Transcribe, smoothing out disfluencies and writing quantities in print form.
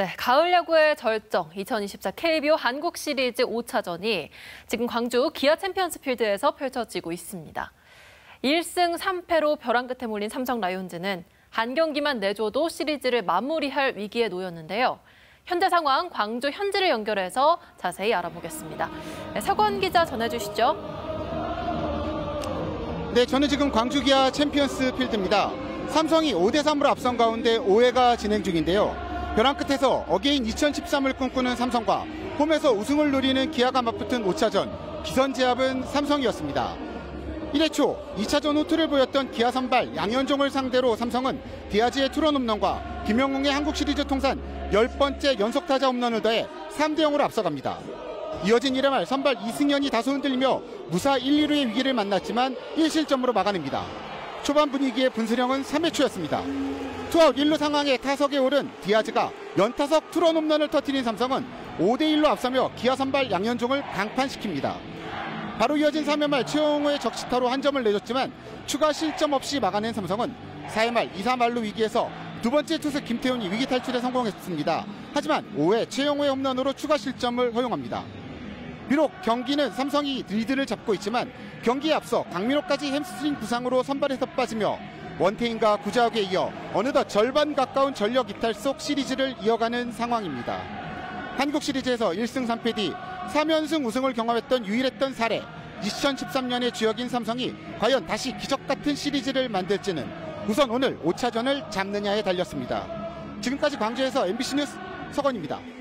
네, 가을 야구의 절정 2024 KBO 한국 시리즈 5차전이 지금 광주 기아 챔피언스 필드에서 펼쳐지고 있습니다. 1승 3패로 벼랑 끝에 몰린 삼성 라이온즈는 한 경기만 내줘도 시리즈를 마무리할 위기에 놓였는데요. 현재 상황 광주 현지를 연결해서 자세히 알아보겠습니다. 네, 서건 기자 전해주시죠. 네, 저는 지금 광주 기아 챔피언스 필드입니다. 삼성이 5대3으로 앞선 가운데 5회가 진행 중인데요. 벼랑 끝에서 어게인 2013을 꿈꾸는 삼성과 홈에서 우승을 노리는 기아가 맞붙은 5차전, 기선제압은 삼성이었습니다. 1회 초 2차전 호투를 보였던 기아 선발 양현종을 상대로 삼성은 디아즈의 투런 홈런과 김영웅의 한국 시리즈 통산 10번째 연속타자 홈런을 더해 3대0으로 앞서갑니다. 이어진 1회 말 선발 이승현이 다소 흔들리며 무사 1, 2루의 위기를 만났지만 1실점으로 막아냅니다. 초반 분위기의 분수령은 3회 초였습니다. 투아웃 1루 상황에 타석에 오른 디아즈가 연타석 투런 홈런을 터뜨린 삼성은 5대1로 앞서며 기아 선발 양현종을 강판시킵니다. 바로 이어진 3회 말 최용호의 적시타로 한 점을 내줬지만 추가 실점 없이 막아낸 삼성은 4회 말 2사 만루 위기에서 두 번째 투수 김태훈이 위기 탈출에 성공했습니다. 하지만 5회 최용호의 홈런으로 추가 실점을 허용합니다. 비록 경기는 삼성이 리드를 잡고 있지만 경기에 앞서 강민호까지 햄스트링 부상으로 선발에서 빠지며 원태인과 구자욱에 이어 어느덧 절반 가까운 전력 이탈 속 시리즈를 이어가는 상황입니다. 한국 시리즈에서 1승 3패 뒤 3연승 우승을 경험했던 유일했던 사례, 2013년의 주역인 삼성이 과연 다시 기적같은 시리즈를 만들지는 우선 오늘 5차전을 잡느냐에 달렸습니다. 지금까지 광주에서 MBC 뉴스 서건입니다.